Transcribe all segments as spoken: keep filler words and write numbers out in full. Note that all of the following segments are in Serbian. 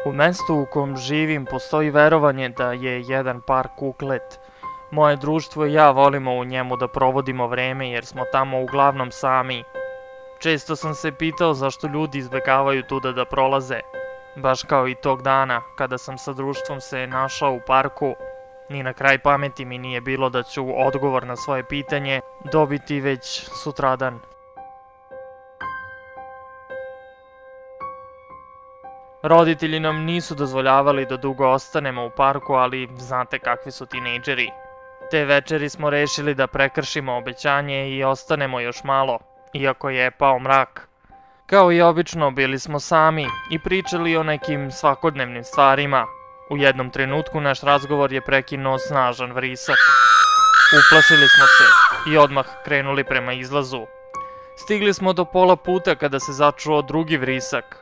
U mestu u kom živim postoji verovanje da je jedan park uklet. Moje društvo i ja volimo u njemu da provodimo vreme jer smo tamo uglavnom sami. Često sam se pitao zašto ljudi izbegavaju tuda da prolaze. Baš kao i tog dana kada sam sa društvom se našao u parku. Ni na kraj pameti mi nije bilo da ću odgovor na svoje pitanje dobiti već sutradan. Roditelji nam nisu dozvoljavali da dugo ostanemo u parku, ali znate kakvi su tinejdžeri. Te večeri smo rešili da prekršimo obećanje i ostanemo još malo, iako je pao mrak. Kao i obično, bili smo sami i pričali o nekim svakodnevnim stvarima. U jednom trenutku naš razgovor je prekinuo snažan vrisak. Uplašili smo se i odmah krenuli prema izlazu. Stigli smo do pola puta kada se začuo drugi vrisak.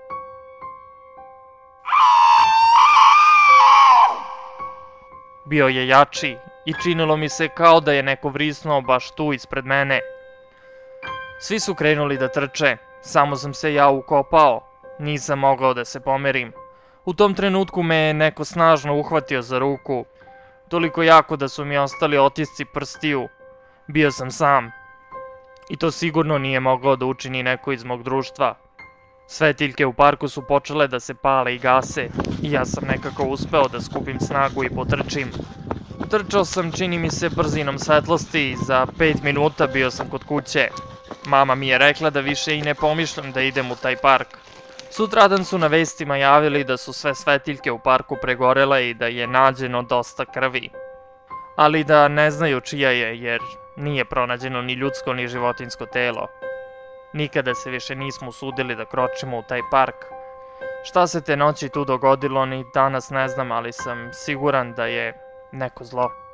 Bio je jači i činilo mi se kao da je neko vrisnuo baš tu ispred mene. Svi su krenuli da trče, samo sam se ja ukopao, nisam mogao da se pomerim. U tom trenutku me je neko snažno uhvatio za ruku, toliko jako da su mi ostali otisci prstiju. Bio sam sam. I to sigurno nije mogao da učini neko iz mog društva. Svetiljke u parku su počele da se pale i gase i ja sam nekako uspeo da skupim snagu i potrčim. Trčao sam, čini mi se, brzinom svetlosti i za pet minuta bio sam kod kuće. Mama mi je rekla da više i ne pomišljam da idem u taj park. Sutradan su na vestima javili da su sve svetiljke u parku pregorele i da je nađeno dosta krvi. Ali da ne znaju čija je, jer nije pronađeno ni ljudsko ni životinjsko telo. Nikada se više nismo usudili da kročimo u taj park. Šta se te noći tu dogodilo ni danas ne znam, ali sam siguran da je neko zlo.